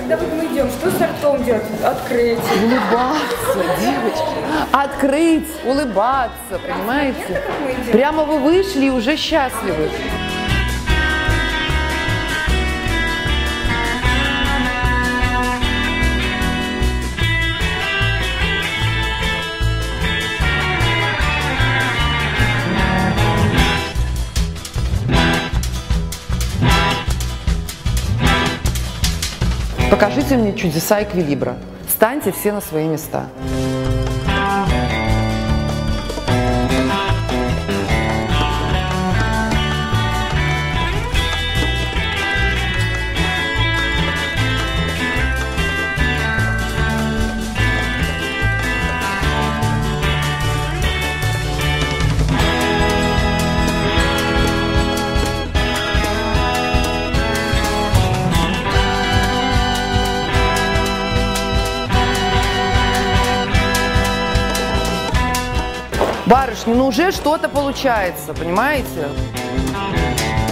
когда вот мы идем, что с ртом делать? Открыть. Улыбаться, девочки. Открыть, улыбаться, понимаете? Прямо вы вышли и уже счастливы. Покажите мне чудеса эквилибра. Встаньте все на свои места. Барышни, ну уже что-то получается, понимаете?